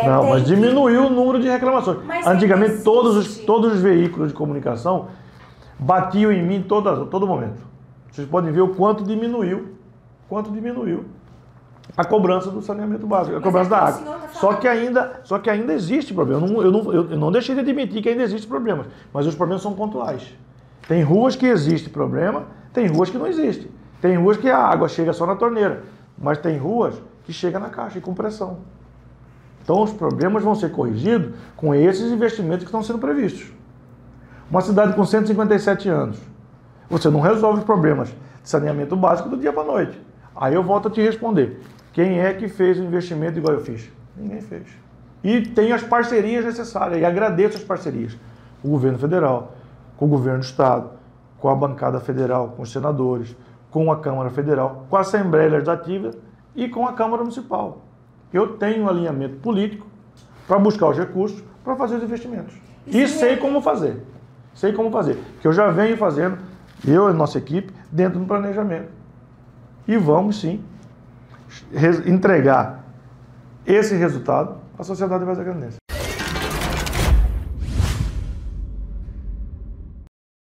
Não, mas diminuiu o número de reclamações. Mas antigamente, todos os veículos de comunicação batiam em mim todo momento. Vocês podem ver o quanto diminuiu a cobrança do saneamento básico, a cobrança da água. Só que ainda existe problema. Eu não deixei de admitir que ainda existem problemas, mas os problemas são pontuais. Tem ruas que existe problema, tem ruas que não existe. Tem ruas que a água chega só na torneira, mas tem ruas que chega na caixa e com pressão. Então os problemas vão ser corrigidos com esses investimentos que estão sendo previstos. Uma cidade com 157 anos, você não resolve os problemas de saneamento básico do dia para a noite. Aí eu volto a te responder. Quem é que fez o investimento igual eu fiz? Ninguém fez. E tem as parcerias necessárias, e agradeço as parcerias. O governo federal, com o governo do estado, com a bancada federal, com os senadores, com a Câmara Federal, com a Assembleia Legislativa e com a Câmara Municipal. Eu tenho um alinhamento político para buscar os recursos para fazer os investimentos. E sei como fazer. Sei como fazer. Que eu já venho fazendo, eu e a nossa equipe, dentro do planejamento. E vamos sim entregar esse resultado à sociedade de Vargem Grande.